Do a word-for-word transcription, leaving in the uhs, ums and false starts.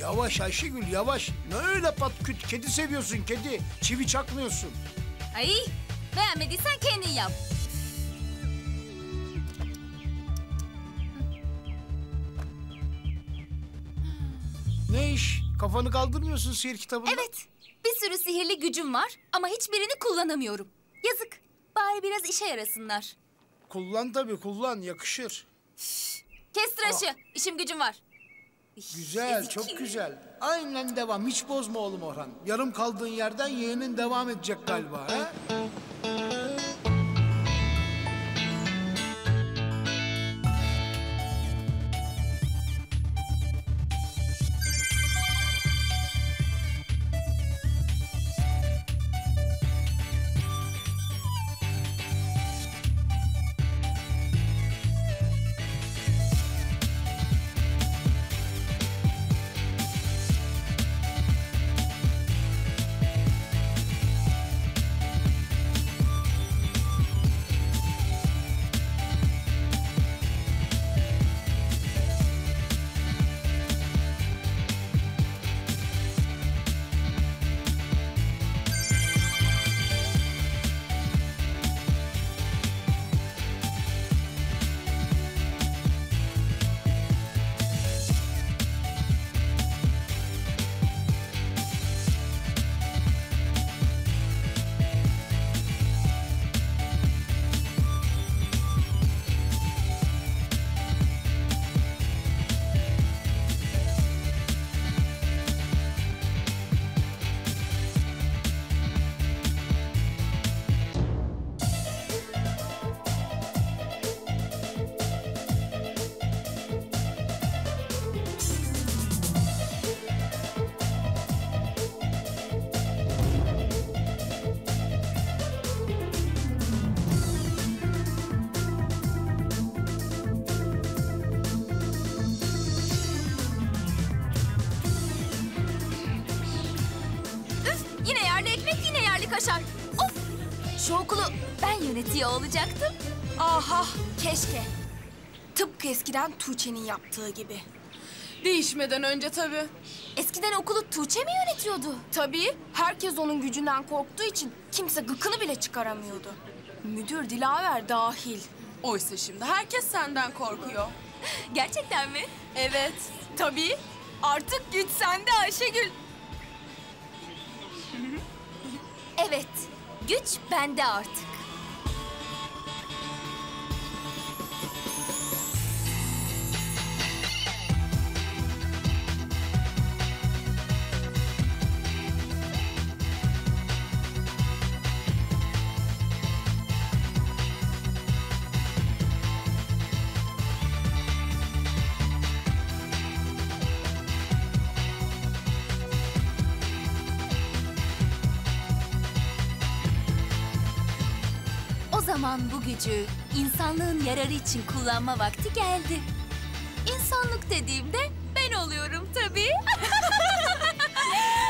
Yavaş Ayşegül yavaş. Ne öyle pat küt? Kedi seviyorsun kedi. Çivi çakmıyorsun. Ay beğenmediysen kendin yap. Ne iş? Kafanı kaldırmıyorsun sihir kitabında. Evet, bir sürü sihirli gücüm var ama hiçbirini kullanamıyorum. Yazık, bari biraz işe yarasınlar. Kullan tabii kullan yakışır. Kes tıraşı, işim gücüm var. Güzel Yazık. çok güzel. Aynen devam hiç bozma oğlum Orhan. Yarım kaldığın yerden yeğenin devam edecek galiba ha? Yine yerli ekmek, yine yerli kaşar. Of! Şu okulu ben yönetiyor olacaktım. Aha, keşke. Tıpkı eskiden Tuğçe'nin yaptığı gibi. Değişmeden önce tabii. Eskiden okulu Tuğçe mi yönetiyordu? Tabii, herkes onun gücünden korktuğu için kimse gıkını bile çıkaramıyordu. Müdür Dilaver dahil. Oysa şimdi herkes senden korkuyor. Gerçekten mi? Evet, tabii. Artık güç sende Ayşegül. Evet, güç bende artık. O zaman bu gücü insanlığın yararı için kullanma vakti geldi. İnsanlık dediğimde ben oluyorum tabii.